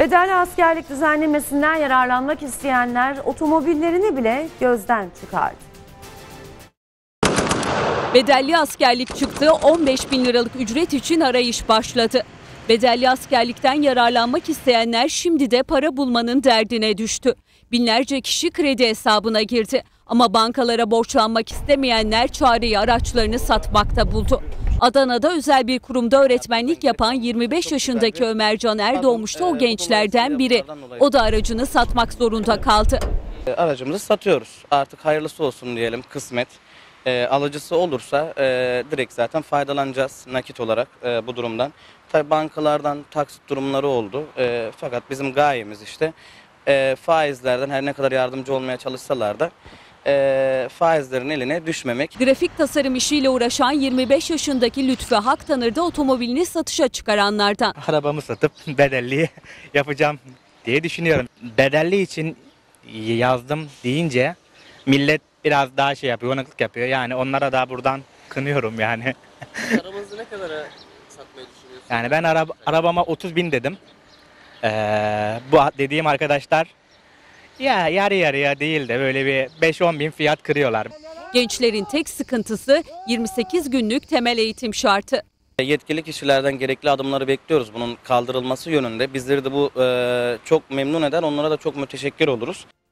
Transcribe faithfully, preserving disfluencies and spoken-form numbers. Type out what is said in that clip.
Bedelli askerlik düzenlemesinden yararlanmak isteyenler otomobillerini bile gözden çıkardı. Bedelli askerlik çıktı, on beş bin liralık ücret için arayış başladı. Bedelli askerlikten yararlanmak isteyenler şimdi de para bulmanın derdine düştü. Binlerce kişi kredi hesabına girdi. Ama bankalara borçlanmak istemeyenler çareyi araçlarını satmakta buldu. Adana'da özel bir kurumda öğretmenlik yapan yirmi beş yaşındaki Ömercan Erdoğmuş da o gençlerden biri. O da aracını satmak zorunda kaldı. Aracımızı satıyoruz. Artık hayırlısı olsun diyelim, kısmet. E, alıcısı olursa e, direkt zaten faydalanacağız nakit olarak e, bu durumdan. Tabii bankalardan taksit durumları oldu. E, fakat bizim gayemiz işte e, faizlerden her ne kadar yardımcı olmaya çalışsalar da e, faizlerin eline düşmemek. Grafik tasarım işiyle uğraşan yirmi beş yaşındaki Lütfü Haktanır da otomobilini satışa çıkaranlardan. Arabamı satıp bedelliyi yapacağım diye düşünüyorum. Bedelli için yazdım deyince millet biraz daha şey yapıyor, uyanıklık yapıyor. Yani onlara da buradan kınıyorum yani. Arabanızı ne kadara satmayı düşünüyorsunuz? Yani ben araba, arabama otuz bin dedim. Ee, bu dediğim arkadaşlar ya yarı yarıya değil de böyle bir beş on bin fiyat kırıyorlar. Gençlerin tek sıkıntısı yirmi sekiz günlük temel eğitim şartı. Yetkili kişilerden gerekli adımları bekliyoruz bunun kaldırılması yönünde. Bizleri de bu e, çok memnun eder, onlara da çok müteşekkir oluruz.